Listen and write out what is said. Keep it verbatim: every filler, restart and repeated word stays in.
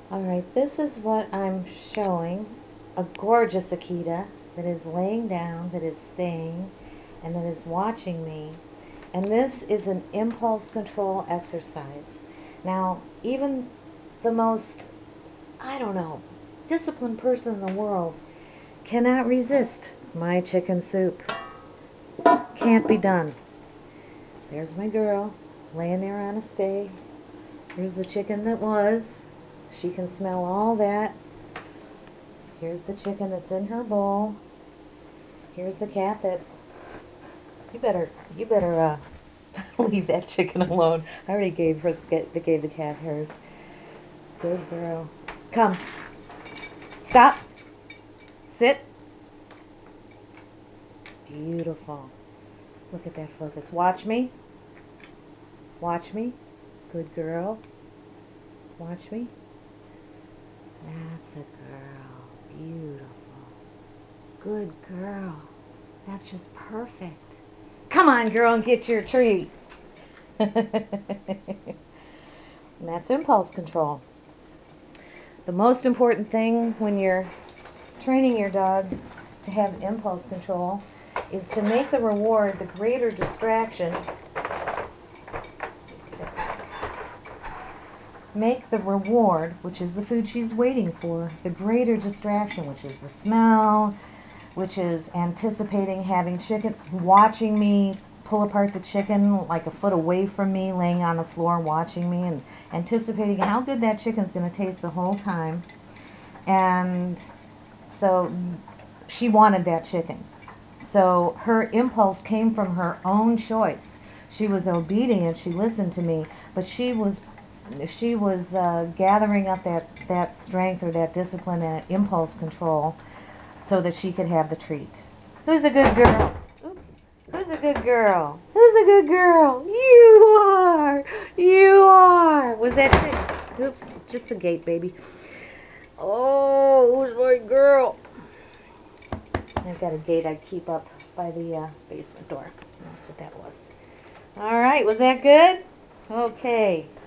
Alright, this is what I'm showing. A gorgeous Akita that is laying down, that is staying, and that is watching me. And this is an impulse control exercise. Now, even the most, I don't know, disciplined person in the world cannot resist my chicken soup. Can't be done. There's my girl laying there on a stay. Here's the chicken that was. She can smell all that. Here's the chicken that's in her bowl. Here's the cat that, you better, you better uh, leave that chicken alone. I already gave her, get, gave the cat hers. Good girl. Come. Stop. Sit. Beautiful. Look at that focus. Watch me. Watch me. Good girl. Watch me. That's a girl. Beautiful. Good girl. That's just perfect. Come on, girl, and get your treat. And that's impulse control. The most important thing when you're training your dog to have impulse control is to make the reward the greater distraction. Make the reward, which is the food she's waiting for, the greater distraction, which is the smell, which is anticipating having chicken, watching me pull apart the chicken like a foot away from me, laying on the floor watching me, and anticipating how good that chicken's going to taste the whole time. And so she wanted that chicken. So her impulse came from her own choice. She was obedient, she listened to me, but she was she was uh, gathering up that, that strength or that discipline and impulse control so that she could have the treat. Who's a good girl? Oops. Who's a good girl? Who's a good girl? You are! You are! Was that it? Oops, just the gate, baby. Oh, who's my girl? I've got a gate I keep up by the uh, basement door. That's what that was. All right, was that good? Okay.